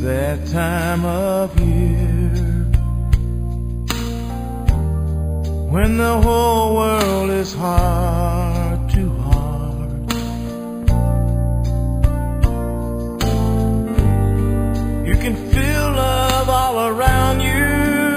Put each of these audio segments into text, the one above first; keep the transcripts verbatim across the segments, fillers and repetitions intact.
that time of year when the whole world is heart to heart. You can feel love all around you.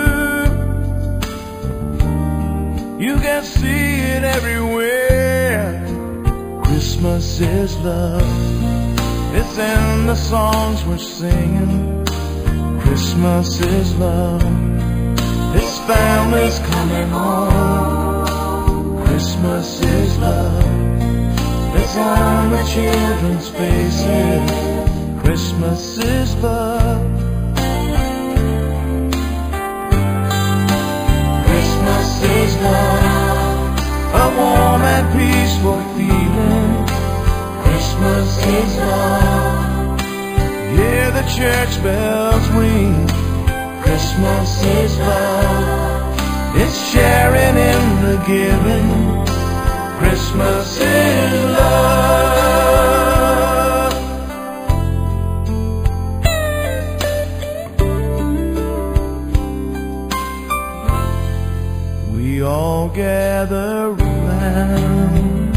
You can see it everywhere. Christmas is love. It's in the songs we're singing. Christmas is love. It's families coming home. Christmas is love. It's on the children's faces. Christmas is love. Christmas is love. A warm and peaceful feeling. Christmas is love. Yeah, the church bells ring. Christmas is love. It's sharing in the giving. Christmas is love. We all gather around,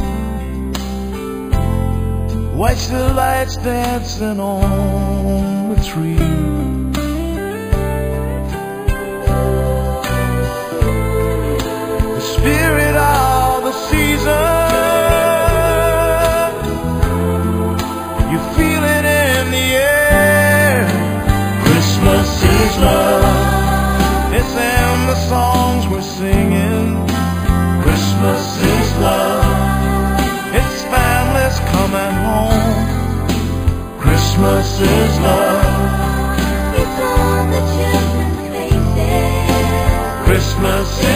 watch the lights dancing on the tree. The spirit of the season, you feel it in the air. Christmas is love. It's in the songs we're singing. Christmas is love. It's families coming home. Christmas is love. It's on the children's faces. Christmas is